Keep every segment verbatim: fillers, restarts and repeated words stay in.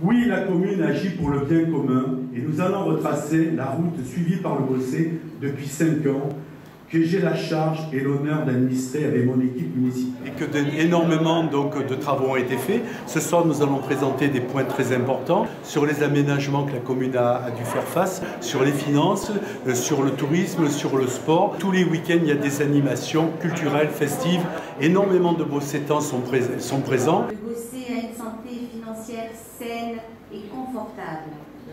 Oui, la commune agit pour le bien commun et nous allons retracer la route suivie par le Bossé depuis cinq ans que j'ai la charge et l'honneur d'administrer avec mon équipe municipale. Et que énormément donc, de travaux ont été faits. Ce soir, nous allons présenter des points très importants sur les aménagements que la commune a, a dû faire face, sur les finances, euh, sur le tourisme, sur le sport. Tous les week-ends, il y a des animations culturelles, festives. Énormément de Bossétans sont, pré sont présents. Le Bossé a une santé financière saine et confortable,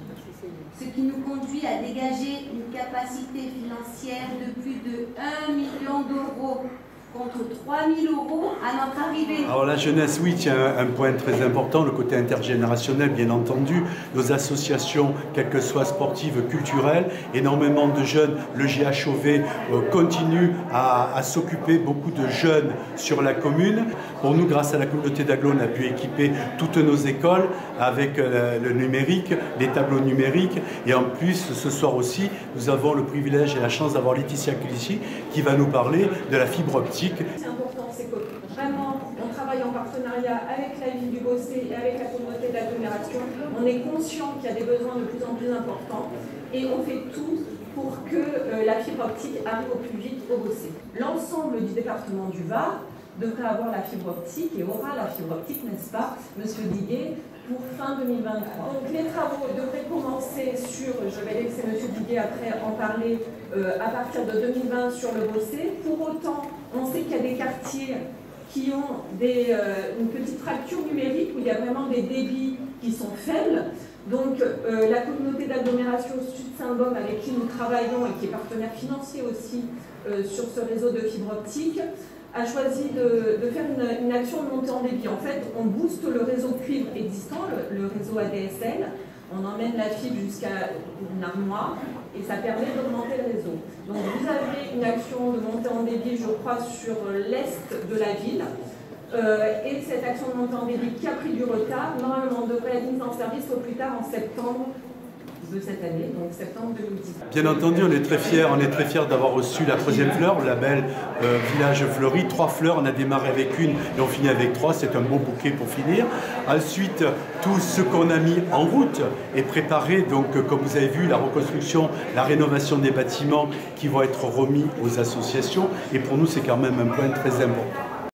ce qui nous conduit à dégager une capacité financière de plus de un million d'euros contre trois mille euros à notre arrivée. Alors la jeunesse, oui, tient un point très important, le côté intergénérationnel, bien entendu. Nos associations, quelles que soient sportives, culturelles, énormément de jeunes, le G H O V euh, continue à, à s'occuper, beaucoup de jeunes sur la commune. Pour nous, grâce à la communauté d'Aglo, on a pu équiper toutes nos écoles avec euh, le numérique, les tableaux numériques. Et en plus, ce soir aussi, nous avons le privilège et la chance d'avoir Laetitia Clichy qui va nous parler de la fibre optique. C'est important, c'est que vraiment on travaille en partenariat avec la ville du Bossé et avec la communauté d'agglomération. On est conscient qu'il y a des besoins de plus en plus importants et on fait tout pour que euh, la fibre optique arrive au plus vite au Bossé. L'ensemble du département du Var devrait avoir la fibre optique et aura la fibre optique, n'est-ce pas, Monsieur Diguet, pour fin deux mille vingt-trois. Donc les travaux devraient commencer sur, je vais laisser Monsieur Diguet après en parler, euh, à partir de deux mille vingt sur le Bossé. Pour autant, on sait qu'il y a des quartiers qui ont des, euh, une petite fracture numérique où il y a vraiment des débits qui sont faibles. Donc euh, la communauté d'agglomération Sud-Saint-Baume avec qui nous travaillons et qui est partenaire financier aussi euh, sur ce réseau de fibre optique, a choisi de, de faire une, une action de montée en débit. En fait, on booste le réseau cuivre existant, le, le réseau A D S L, on emmène la fibre jusqu'à une armoire et ça permet d'augmenter le réseau. Donc vous avez une action de montée en débit, je crois, sur l'est de la ville. Euh, et cette action de montée en débit qui a pris du retard, normalement devrait être mise en service au plus tard en septembre de cette année, donc septembre deux mille dix. Bien entendu, on est très fiers, on est très fiers d'avoir reçu la troisième fleur, le label euh, Village Fleuri. Trois fleurs, on a démarré avec une et on finit avec trois, c'est un beau bouquet pour finir. Ensuite, tout ce qu'on a mis en route est préparé, donc comme vous avez vu, la reconstruction, la rénovation des bâtiments qui vont être remis aux associations. Et pour nous, c'est quand même un point très important.